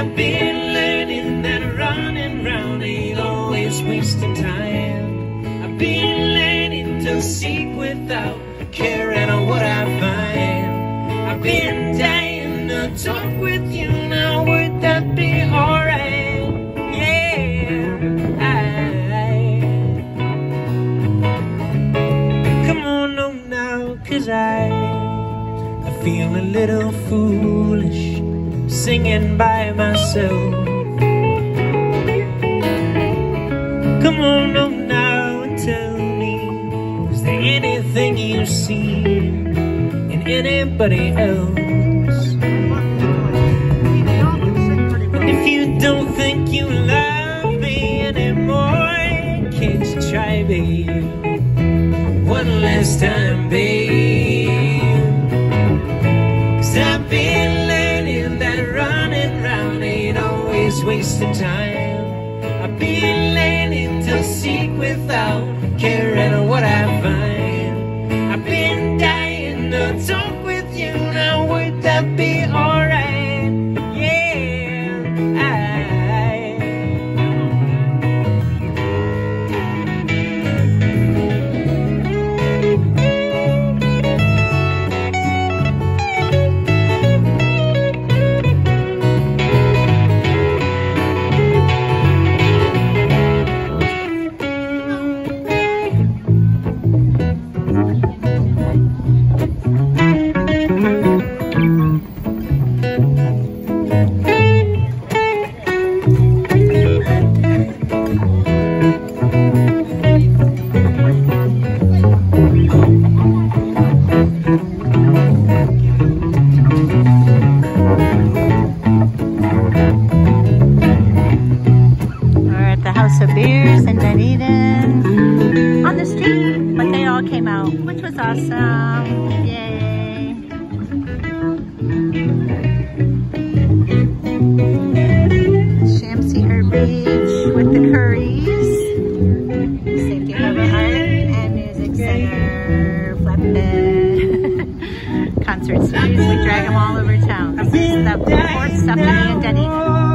I've been learning that running round ain't always wasting time. I've been learning to seek without caring on what I find. I've been dying to talk with you now, would that be alright? Yeah, come on home now, 'cause I feel a little foolish singing by myself. Come on home now and tell me, is there anything you see in anybody else? If you don't think you love me anymore, can't you try, babe, one last time, babe? 'Cause I've been learning that running round ain't always wasting time. I've been learning to seek without caring on what I find. I've been dying to talk with you now, would that be alright? Of beers in Dunedin on the street, but they all came out, which was awesome. Yay. Shamsi Herb Beach with the Curries, Safety Harbor Art and Music Center, Flatbed concert series. We drag them all over town. This is the fourth stop in Dunedin.